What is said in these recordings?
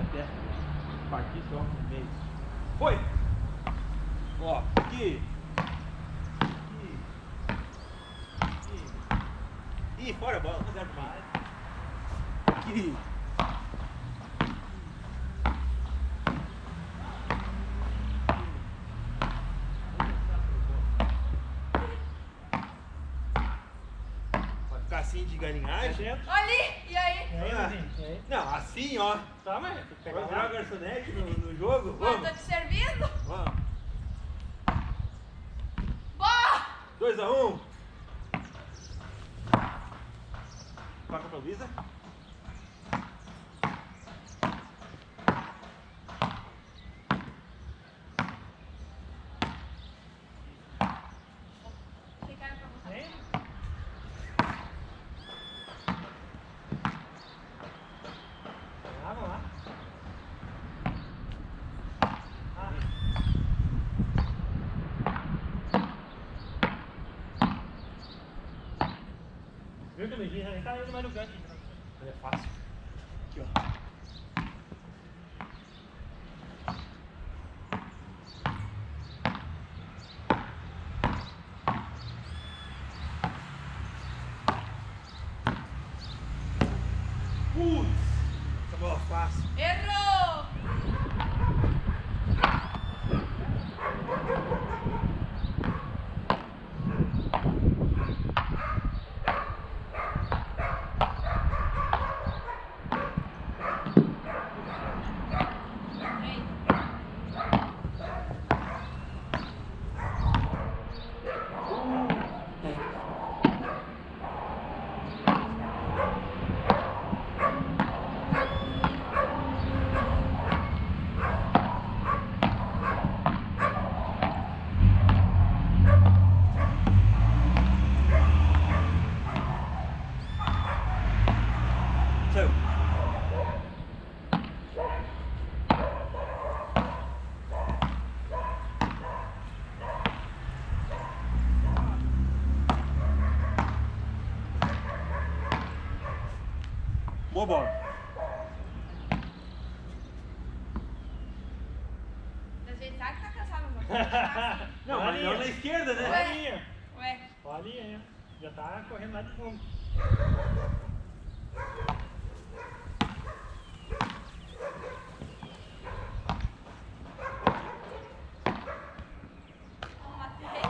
testa. Partir só no meio. Foi! Ó, aqui. Ih, fora a bola, não dá mais. Aqui. Vai ficar assim de galinhagem? Ali! E aí? Não, assim, ó. Tá, mas Vamos virar garçonete no jogo? Mas Vamos. tô te servindo? Vamos. Boa! 2-1. Toca pra Luísa. Ficaram pra você. Vamos lá. Viu que o Luizinho já nem tá indo mais no gancho. É fácil. Aqui, ó. Putz! Essa bola fácil. Errou! Saiu. Boa bola. Às vezes sabe que tá cansado, mas Não, mas não na esquerda, né? Olha. Ué, Olha ali, hein? Já tá correndo lá de fundo. não matei.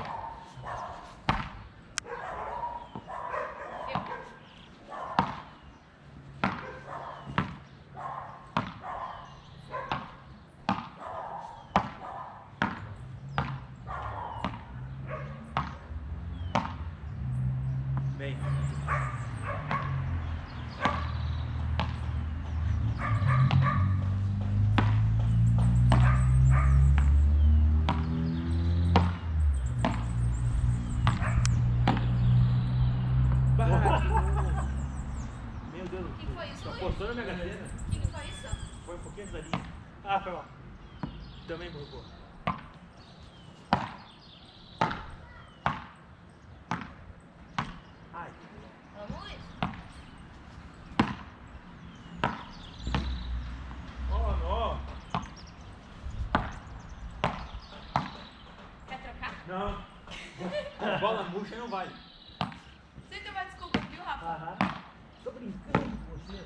Eu. Bem. Meu Deus. O que foi isso, Só Luiz? postou na Mega Sena. O que foi isso? Foi um pouquinho da linha. Ah, foi mal. Também colocou. Ai. Vamos, Luiz. Oh, não. Quer trocar? Não. Bola murcha não vale. Você tem uma desculpa, viu, Rafa? Aham. Tô brincando com vocês.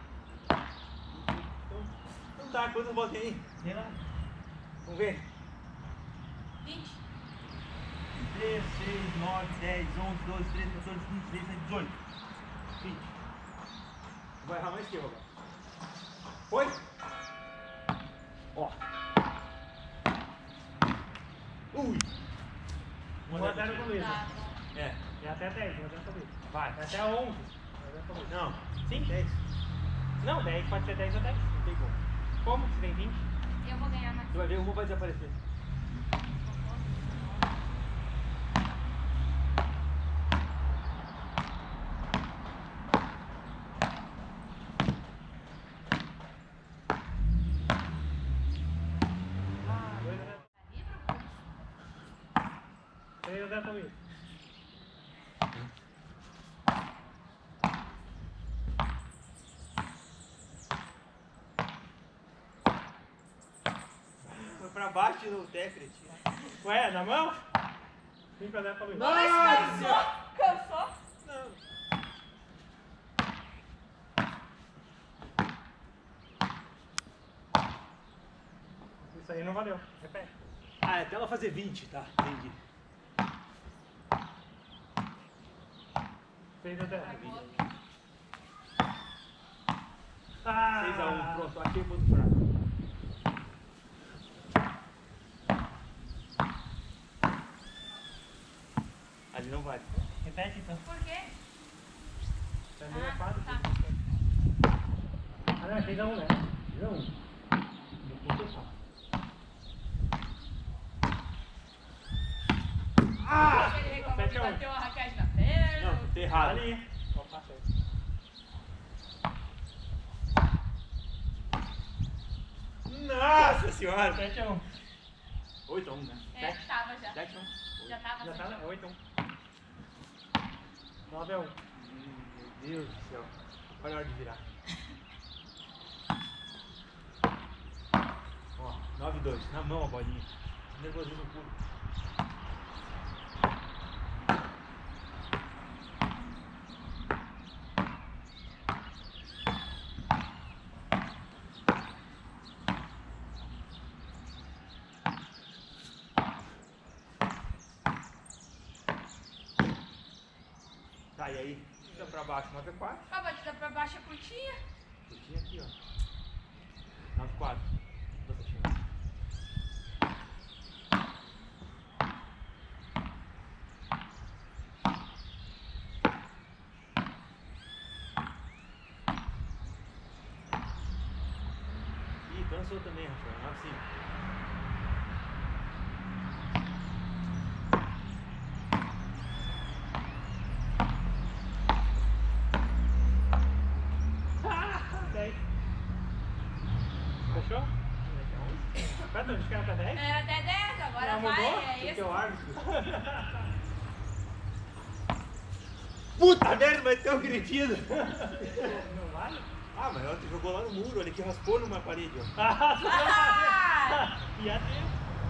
Então tá, quantas bolas tem aí? Vem lá. Vamos ver. 20. 3, 6, 9, 10, 11, 12, 13, 14, 15, 16, 17, 18. 20. Vai errar mais que eu agora. Foi? Ó. Ui. 1-0 com o Luiz. Tá bom. É. É até 10, 1-0 com o Luiz. Vai. É até 11. 1-0 com o Luiz. Não. Sim. 10. Não, 10 pode ser 10 ou 10. Não tem como. Como? Se tem 20? Eu vou ganhar mais. Você vai ver, uma vai desaparecer. Exatamente. pra baixo no Tefret. Ué, na mão? 5 a 0 pra Luiz. Mas cansou? Cansou? Não. Isso aí não valeu. Repete. Ah, é até ela fazer 20, tá? Entendi. 6 a 0. Acabou. Ah! 6 a 1, pronto, achei o ponto fraco. Ali não vale. Repete então. Por quê? Também é 4. tá. Ah, não, é 6 a 1, né? 6 a 1. No ponto fraco. Ah! Ele reclamou que 7 a 1. bateu a raquete na perna. Não, tá errado. Ali. Ó, passa aí. Nossa senhora! 7 a 1. 8 a 1, né? É, tava já. 7 a 1. Já tava. Já tá, certo. né? 8 a 1. 9 a 1. Meu Deus do céu. Olha a hora de virar. Ó, 9 a 2. Na mão a bolinha. Nervosismo puro. Tá, e aí? Fica pra baixo, 9 a 4. A batida pra baixo é curtinha. Eu tinha aqui, ó. 9 a 4. Você tinha. Ih, cansou também, Rafael. 9 a 5. Fechou? Quanto? Acho que era pra 10? Era até 10, agora Já vai, mudou? é Esse é isso. o árbitro. Puta merda, mas tem um cretino. Não vale? Ah, mas ela jogou lá no muro, olha que raspou numa parede, ó. Ah! E a tempo.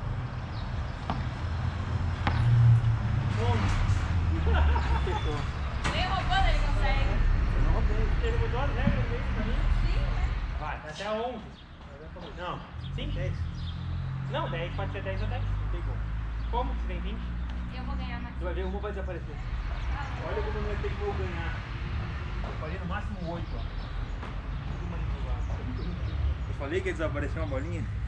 Fechou. Nem roubando ele consegue. Eu não roubei. Ele mudou as regras dele pra mim. Sim, né? Vai. Até a 11. Não. Sim? 10. Não, 10 pode ser 10 ou 10. Não tem como. Como? Se tem 20? Eu vou ganhar mais. Tu vai ver, uma vai desaparecer. Olha como vai ter que eu ganhar. Eu falei no máximo 8, ó. Eu falei que ia desaparecer uma bolinha.